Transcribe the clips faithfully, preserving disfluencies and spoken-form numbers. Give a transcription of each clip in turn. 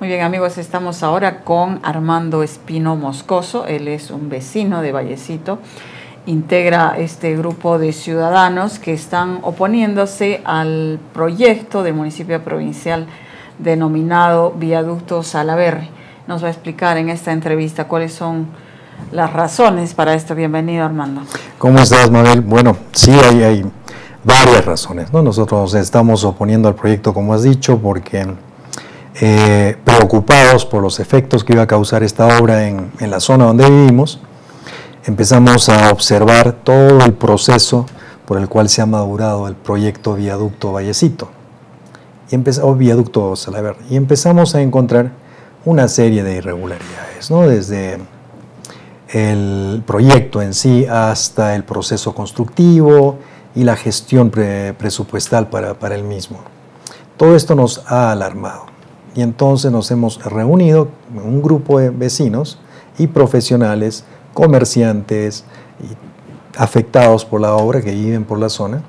bien, amigos, estamos ahora con Armando Espino Moscoso. Él es un vecino de Vallecito, integra este grupo de ciudadanos que están oponiéndose al proyecto del municipio provincial denominado Viaducto Salaberry. Nos va a explicar en esta entrevista cuáles son las razones para esto. Bienvenido, Armando. ¿Cómo estás, Mabel? Bueno, sí, hay, hay varias razones, ¿no? Nosotros estamos oponiendo al proyecto, como has dicho, porque eh, preocupados por los efectos que iba a causar esta obra en, en la zona donde vivimos, empezamos a observar todo el proceso por el cual se ha madurado el proyecto Viaducto Vallecito, y empezó, Viaducto Salaberry, y empezamos a encontrar una serie de irregularidades, ¿no? Desde el proyecto en sí hasta el proceso constructivo y la gestión pre presupuestal para, para el mismo. Todo esto nos ha alarmado y entonces nos hemos reunido un grupo de vecinos y profesionales, comerciantes y afectados por la obra que viven por la zona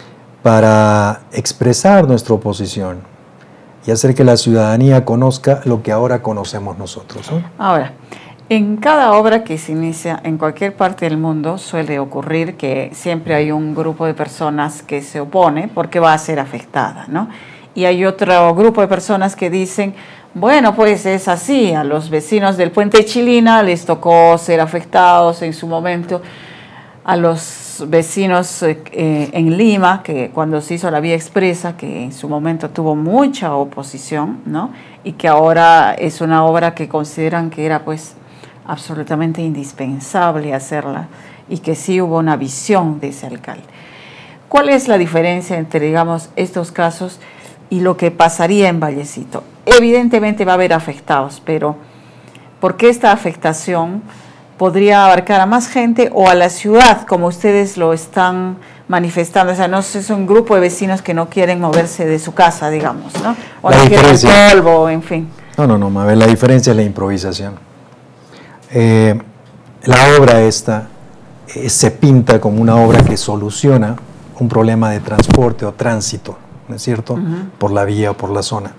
para expresar nuestra oposición y hacer que la ciudadanía conozca lo que ahora conocemos nosotros, ¿no? Ahora, en cada obra que se inicia en cualquier parte del mundo suele ocurrir que siempre hay un grupo de personas que se opone porque va a ser afectada, ¿no? Y hay otro grupo de personas que dicen, bueno, pues es así, a los vecinos del Puente Chilina les tocó ser afectados en su momento, a los vecinos eh, en Lima, que cuando se hizo la vía expresa, que en su momento tuvo mucha oposición, ¿no? Y que ahora es una obra que consideran que era pues absolutamente indispensable hacerla y que sí hubo una visión de ese alcalde. ¿Cuál es la diferencia entre, digamos, estos casos y lo que pasaría en Vallecito? Evidentemente va a haber afectados, pero ¿por qué esta afectación podría abarcar a más gente o a la ciudad, como ustedes lo están manifestando? O sea, no sé, es un grupo de vecinos que no quieren moverse de su casa, digamos, ¿no? O la no quieren diferencia, polvo, en fin. No, no, no, Mabel, la diferencia es la improvisación. Eh, la obra esta eh, se pinta como una obra que soluciona un problema de transporte o tránsito, ¿no es cierto? Uh-huh. Por la vía o por la zona.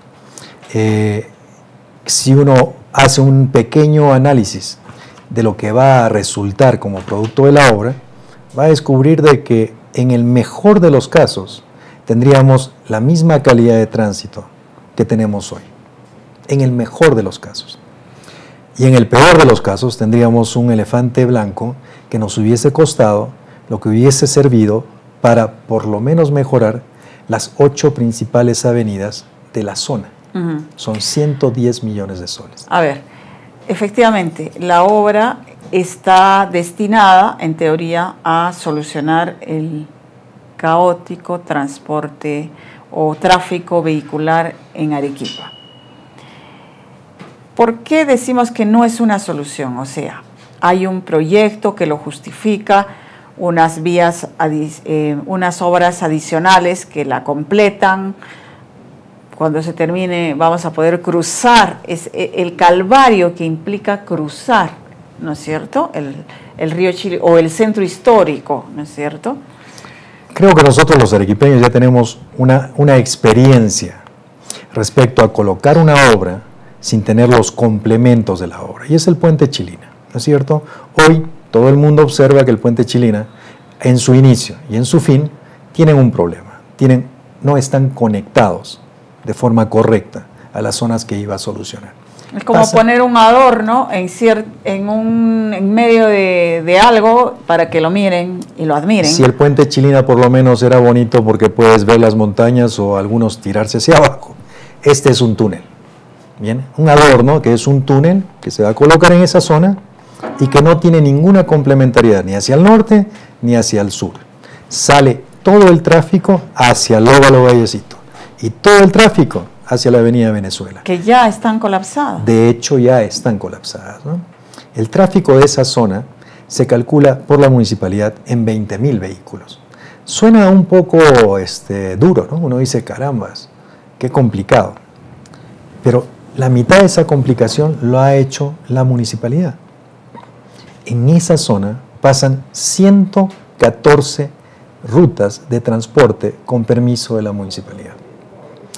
Eh, si uno hace un pequeño análisis de lo que va a resultar como producto de la obra, va a descubrir de que en el mejor de los casos tendríamos la misma calidad de tránsito que tenemos hoy, en el mejor de los casos. Y en el peor de los casos tendríamos un elefante blanco que nos hubiese costado lo que hubiese servido para por lo menos mejorar las ocho principales avenidas de la zona. Uh-huh. Son ciento diez millones de soles. A ver, efectivamente, la obra está destinada, en teoría, a solucionar el caótico transporte o tráfico vehicular en Arequipa. ¿Por qué decimos que no es una solución? O sea, hay un proyecto que lo justifica, unas vías, eh, unas obras adicionales que la completan. Cuando se termine vamos a poder cruzar, es el calvario que implica cruzar, ¿no es cierto? El, el río Chile o el centro histórico, ¿no es cierto? Creo que nosotros los arequipeños ya tenemos una, una experiencia respecto a colocar una obra sin tener los complementos de la obra, y es el Puente Chilina, ¿no es cierto? Hoy todo el mundo observa que el Puente Chilina, en su inicio y en su fin, tienen un problema, tienen, no están conectados de forma correcta a las zonas que iba a solucionar. Es como Pasa. poner un adorno en, cier en, un, en medio de, de algo para que lo miren y lo admiren. Si el Puente Chilina por lo menos era bonito porque puedes ver las montañas o algunos tirarse hacia abajo, este es un túnel. Bien, un adorno que es un túnel que se va a colocar en esa zona y que no tiene ninguna complementariedad ni hacia el norte ni hacia el sur. Sale todo el tráfico hacia el Óvalo Vallecito y todo el tráfico hacia la Avenida Venezuela. Que ya están colapsadas. De hecho, ya están colapsadas, ¿no? El tráfico de esa zona se calcula por la municipalidad en veinte mil vehículos. Suena un poco este, duro, ¿no? Uno dice, carambas, qué complicado. Pero la mitad de esa complicación lo ha hecho la municipalidad. En esa zona pasan ciento catorce rutas de transporte con permiso de la municipalidad.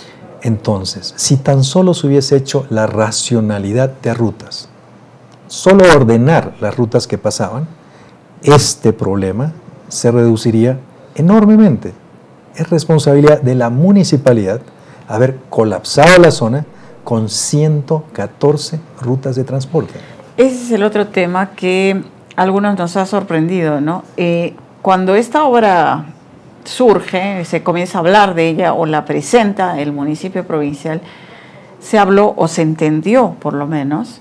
Entonces, si tan solo se hubiese hecho la racionalidad de rutas, solo ordenar las rutas que pasaban, este problema se reduciría enormemente. Es responsabilidad de la municipalidad haber colapsado la zona con ciento catorce rutas de transporte. Ese es el otro tema que a algunos nos ha sorprendido, ¿no? Eh, cuando esta obra surge, se comienza a hablar de ella o la presenta el municipio provincial, se habló o se entendió por lo menos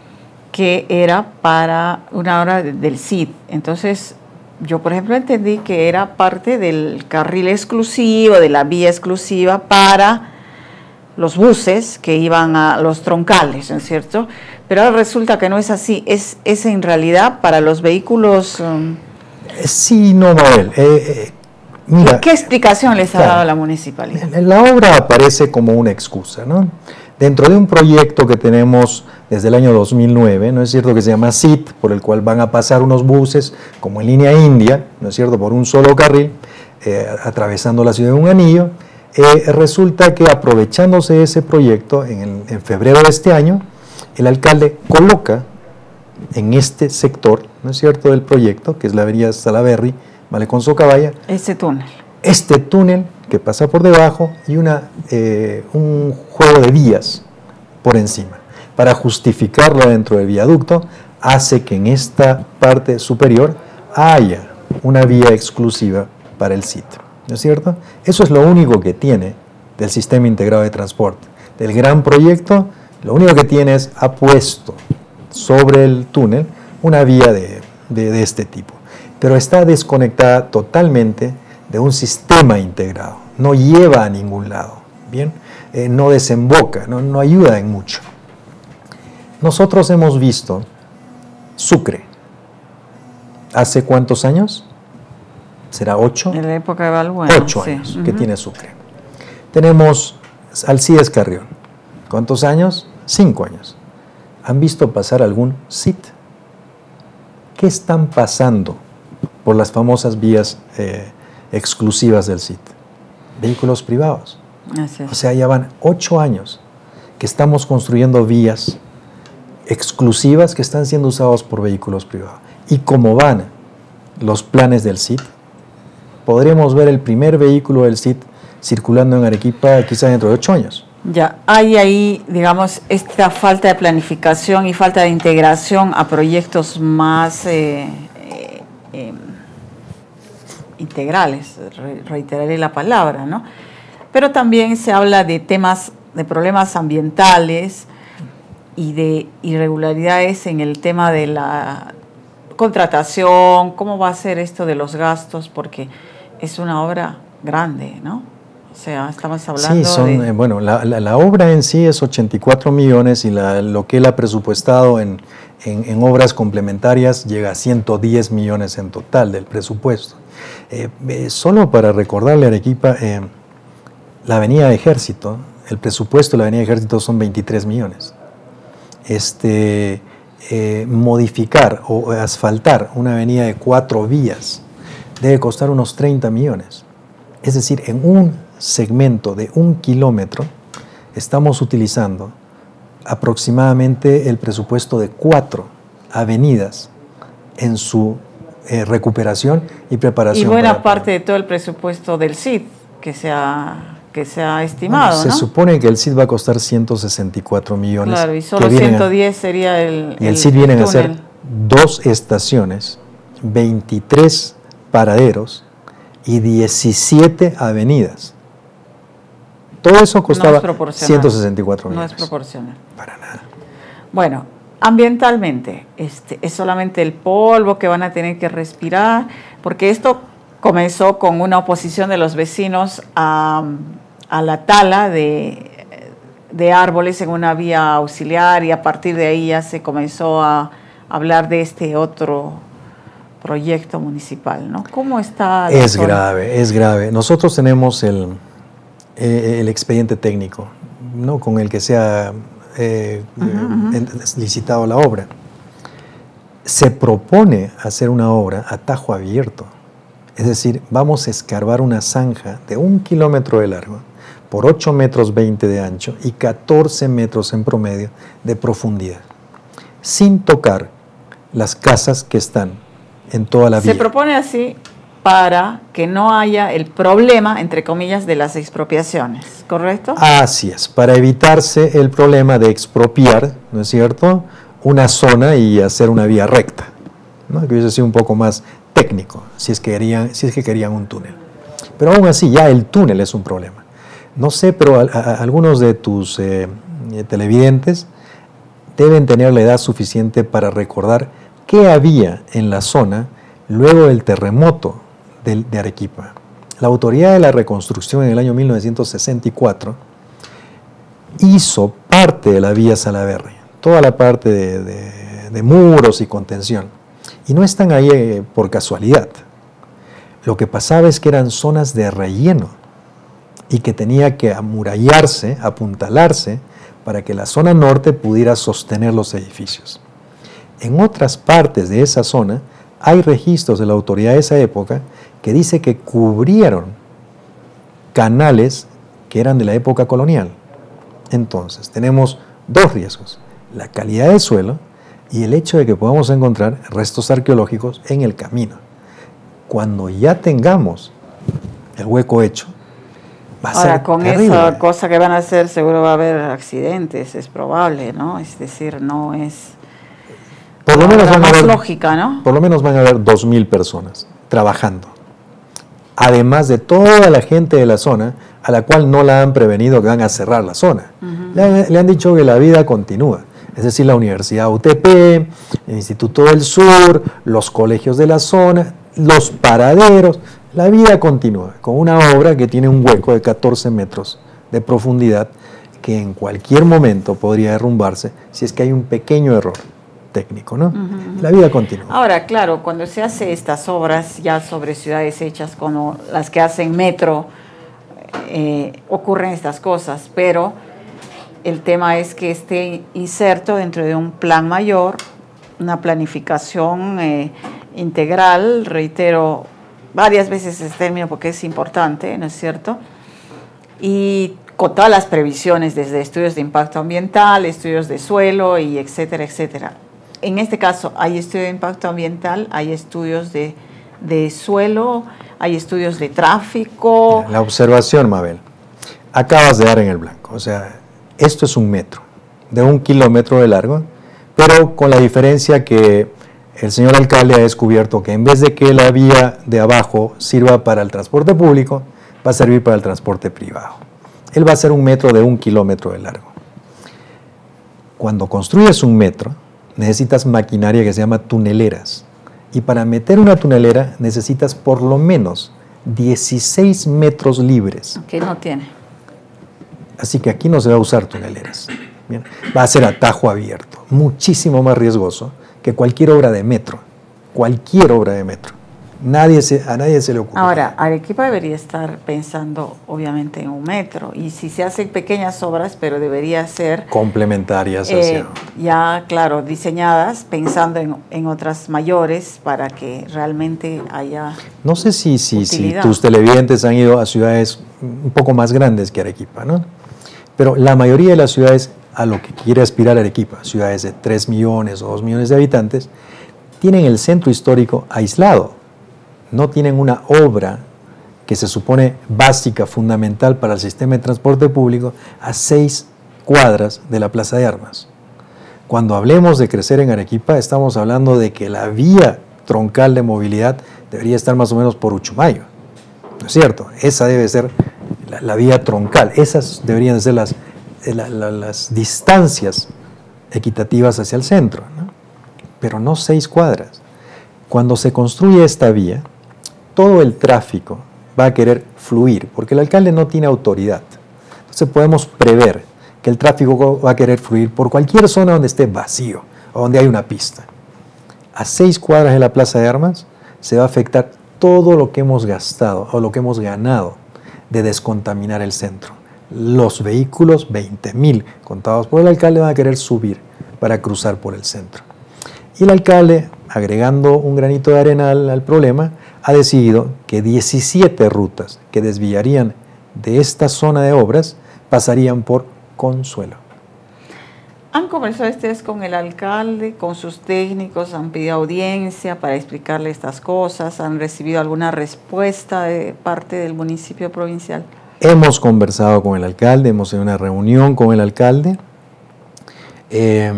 que era para una obra de, del C I D. Entonces yo por ejemplo entendí que era parte del carril exclusivo, de la vía exclusiva para los buses que iban a los troncales, ¿no es cierto? Pero ahora resulta que no es así, es, es en realidad para los vehículos... Um, sí, no, Mabel. Eh, eh, mira, ¿Qué explicación les ha claro, dado la municipalidad? La obra aparece como una excusa, ¿no? Dentro de un proyecto que tenemos desde el año dos mil nueve, ¿no es cierto?, que se llama C I T, por el cual van a pasar unos buses, como en línea india, ¿no es cierto?, por un solo carril, eh, atravesando la ciudad de un anillo. Eh, resulta que aprovechándose de ese proyecto, en, el, en febrero de este año, el alcalde coloca en este sector, ¿no es cierto?, del proyecto, que es la avenida Salaberry, Malecón Socabaya, ese túnel. Este túnel que pasa por debajo y una, eh, un juego de vías por encima. Para justificarlo dentro del viaducto, hace que en esta parte superior haya una vía exclusiva para el C I T. ¿No es cierto? Eso es lo único que tiene del sistema integrado de transporte. Del gran proyecto, lo único que tiene es ha puesto sobre el túnel una vía de, de, de este tipo. Pero está desconectada totalmente de un sistema integrado. No lleva a ningún lado, ¿bien? Eh, no desemboca, no, no ayuda en mucho. Nosotros hemos visto Sucre. ¿Hace cuántos años? ¿Será ocho? En la época de Balbuena. Ocho sí. años uh-huh. que tiene Sucre. Tenemos Alcides Carrión. ¿Cuántos años? Cinco años. ¿Han visto pasar algún C I T? ¿Qué están pasando por las famosas vías eh, exclusivas del C I T? Vehículos privados. Así es. O sea, ya van ocho años que estamos construyendo vías exclusivas que están siendo usadas por vehículos privados. Y como van los planes del C I T, podremos ver el primer vehículo del C I T circulando en Arequipa quizá dentro de ocho años. Ya, hay ahí, digamos, esta falta de planificación y falta de integración a proyectos más eh, eh, eh, integrales, re, reiteraré la palabra, ¿no? Pero también se habla de temas, de problemas ambientales y de irregularidades en el tema de la contratación, cómo va a ser esto de los gastos, porque es una obra grande, ¿no? O sea, estamos hablando sí, son, de... Eh, bueno, la, la, la obra en sí es ochenta y cuatro millones y la, lo que él ha presupuestado en, en, en obras complementarias llega a ciento diez millones en total del presupuesto. Eh, eh, solo para recordarle a Arequipa, eh, la Avenida Ejército, el presupuesto de la Avenida Ejército son veintitrés millones. Este, eh, modificar o asfaltar una avenida de cuatro vías debe costar unos treinta millones. Es decir, en un segmento de un kilómetro estamos utilizando aproximadamente el presupuesto de cuatro avenidas en su eh, recuperación y preparación. Y buena para, parte de todo el presupuesto del C I D que se ha, que se ha estimado, bueno, se ¿no? supone que el C I D va a costar ciento sesenta y cuatro millones. Claro, y solo ciento diez a, sería el Y el, el C I D vienen el a ser dos estaciones, veintitrés paraderos y diecisiete avenidas. Todo eso costaba no ciento sesenta y cuatro millones. No es proporcional. Para nada. Bueno, ambientalmente, este, es solamente el polvo que van a tener que respirar, porque esto comenzó con una oposición de los vecinos a, a la tala de, de árboles en una vía auxiliar, y a partir de ahí ya se comenzó a hablar de este otro proyecto municipal, ¿no? ¿Cómo está? Es zona? grave, es grave. Nosotros tenemos el, el expediente técnico, ¿no?, con el que se ha eh, uh-huh, uh-huh. licitado la obra. Se propone hacer una obra a tajo abierto. Es decir, vamos a escarbar una zanja de un kilómetro de largo por ocho metros veinte de ancho y catorce metros en promedio de profundidad, sin tocar las casas que están en toda la vía. Se propone así para que no haya el problema, entre comillas, de las expropiaciones, ¿correcto? Así es, para evitarse el problema de expropiar, ¿no es cierto?, una zona y hacer una vía recta, ¿no?, que hubiese sido un poco más técnico, si es que querían, si es que querían un túnel. Pero aún así, ya el túnel es un problema. No sé, pero a, a, algunos de tus eh, televidentes deben tener la edad suficiente para recordar qué había en la zona luego del terremoto de, de Arequipa. La Autoridad de la Reconstrucción en el año mil novecientos sesenta y cuatro hizo parte de la vía Salaverry, toda la parte de, de, de muros y contención. Y no están ahí eh, por casualidad. Lo que pasaba es que eran zonas de relleno y que tenía que amurallarse, apuntalarse, para que la zona norte pudiera sostener los edificios. En otras partes de esa zona hay registros de la autoridad de esa época que dice que cubrieron canales que eran de la época colonial. Entonces, tenemos dos riesgos: la calidad del suelo y el hecho de que podamos encontrar restos arqueológicos en el camino. Cuando ya tengamos el hueco hecho, va a Ahora, ser con terrible. esa cosa que van a hacer, seguro va a haber accidentes, es probable, ¿no? Es decir, no es Por lo menos la van a más haber, lógica, ¿no? Por lo menos van a haber dos mil personas trabajando. Además de toda la gente de la zona a la cual no la han prevenido que van a cerrar la zona. Uh-huh. le, le han dicho que la vida continúa. Es decir, la Universidad U T P, el Instituto del Sur, los colegios de la zona, los paraderos. La vida continúa con una obra que tiene un hueco de catorce metros de profundidad que en cualquier momento podría derrumbarse si es que hay un pequeño error técnico, ¿no? Uh-huh. La vida continúa. Ahora, claro, cuando se hace estas obras ya sobre ciudades hechas como las que hacen Metro, eh, ocurren estas cosas, pero el tema es que esté inserto dentro de un plan mayor, una planificación eh, integral, reitero varias veces este término porque es importante, ¿no es cierto? Y con todas las previsiones, desde estudios de impacto ambiental, estudios de suelo y etcétera, etcétera. En este caso, hay estudios de impacto ambiental, hay estudios de, de suelo, hay estudios de tráfico. La observación, Mabel, acabas de dar en el blanco. O sea, esto es un metro, de un kilómetro de largo, pero con la diferencia que el señor alcalde ha descubierto que en vez de que la vía de abajo sirva para el transporte público, va a servir para el transporte privado. Él va a hacer un metro de un kilómetro de largo. Cuando construyes un metro, necesitas maquinaria que se llama tuneleras. Y para meter una tunelera necesitas por lo menos dieciséis metros libres. Que no tiene. Así que aquí no se va a usar tuneleras. Bien, va a ser atajo abierto, muchísimo más riesgoso que cualquier obra de metro. Cualquier obra de metro. Nadie se, a nadie se le ocurre. Ahora, Arequipa debería estar pensando obviamente en un metro, y si se hacen pequeñas obras, pero debería ser complementarias eh, hacia... ya, claro, diseñadas pensando en, en otras mayores para que realmente haya No sé si, si, si tus televidentes han ido a ciudades un poco más grandes que Arequipa, ¿no? Pero la mayoría de las ciudades a lo que quiere aspirar Arequipa, ciudades de tres millones o dos millones de habitantes, tienen el centro histórico aislado. No tienen una obra que se supone básica, fundamental para el sistema de transporte público a seis cuadras de la Plaza de Armas. Cuando hablemos de crecer en Arequipa, estamos hablando de que la vía troncal de movilidad debería estar más o menos por Uchumayo. ¿No es cierto? Esa debe ser la, la vía troncal. Esas deberían ser las, la, la, las distancias equitativas hacia el centro, ¿no? Pero no seis cuadras. Cuando se construye esta vía, todo el tráfico va a querer fluir, porque el alcalde no tiene autoridad. Entonces podemos prever que el tráfico va a querer fluir por cualquier zona donde esté vacío o donde hay una pista. A seis cuadras de la Plaza de Armas se va a afectar todo lo que hemos gastado o lo que hemos ganado de descontaminar el centro. Los vehículos, veinte mil contados por el alcalde, van a querer subir para cruzar por el centro. Y el alcalde, agregando un granito de arena al, al problema, ha decidido que diecisiete rutas que desviarían de esta zona de obras pasarían por Consuelo. ¿Han conversado ustedes con el alcalde, con sus técnicos? ¿Han pedido audiencia para explicarle estas cosas? ¿Han recibido alguna respuesta de parte del municipio provincial? Hemos conversado con el alcalde, hemos tenido una reunión con el alcalde. Eh,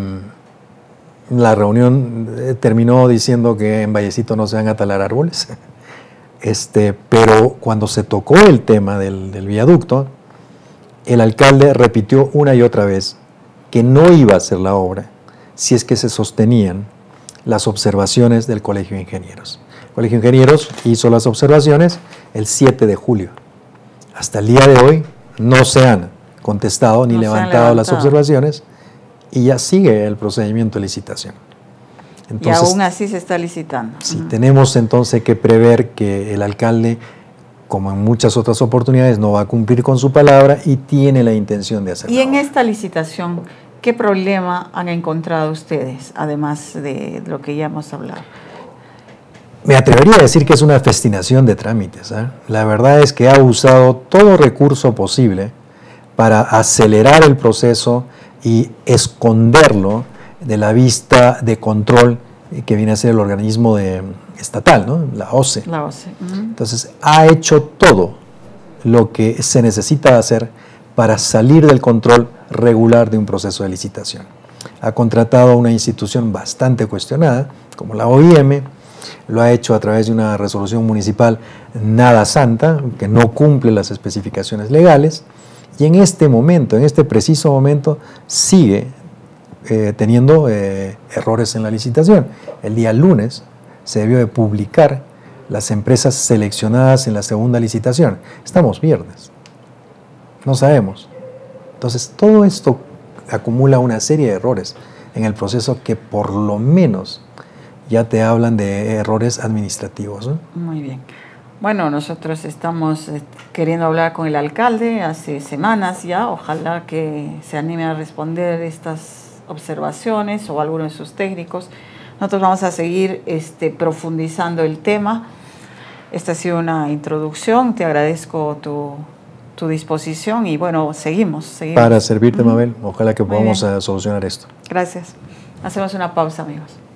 la reunión terminó diciendo que en Vallecito no se van a talar árboles, este, pero cuando se tocó el tema del, del viaducto, el alcalde repitió una y otra vez que no iba a hacer la obra si es que se sostenían las observaciones del Colegio de Ingenieros. El Colegio de Ingenieros hizo las observaciones el siete de julio. Hasta el día de hoy no se han contestado ni no levantado, levantado las observaciones y ya sigue el procedimiento de licitación. Entonces, y aún así se está licitando. Sí, uh-huh. Tenemos entonces que prever que el alcalde, como en muchas otras oportunidades, no va a cumplir con su palabra y tiene la intención de hacerlo. Y en esta licitación, ¿qué problema han encontrado ustedes, además de lo que ya hemos hablado? Me atrevería a decir que es una festinación de trámites, ¿eh? La verdad es que ha usado todo recurso posible para acelerar el proceso y esconderlo de la vista de control que viene a ser el organismo de, estatal, ¿no? La O C E. La O C E. Uh-huh. Entonces, ha hecho todo lo que se necesita hacer para salir del control regular de un proceso de licitación. Ha contratado a una institución bastante cuestionada, como la O I M, lo ha hecho a través de una resolución municipal nada santa, que no cumple las especificaciones legales, y en este momento, en este preciso momento, sigue eh, teniendo eh, errores en la licitación. El día lunes se debió de publicar las empresas seleccionadas en la segunda licitación. Estamos viernes, no sabemos. Entonces, todo esto acumula una serie de errores en el proceso que por lo menos ya te hablan de errores administrativos, ¿no? Muy bien. Bueno, nosotros estamos queriendo hablar con el alcalde hace semanas ya. Ojalá que se anime a responder estas observaciones o alguno de sus técnicos. Nosotros vamos a seguir este, profundizando el tema. Esta ha sido una introducción. Te agradezco tu, tu disposición y bueno, seguimos. seguimos. Para servirte, uh-huh. Mabel. Ojalá que podamos solucionar esto. Gracias. Hacemos una pausa, amigos.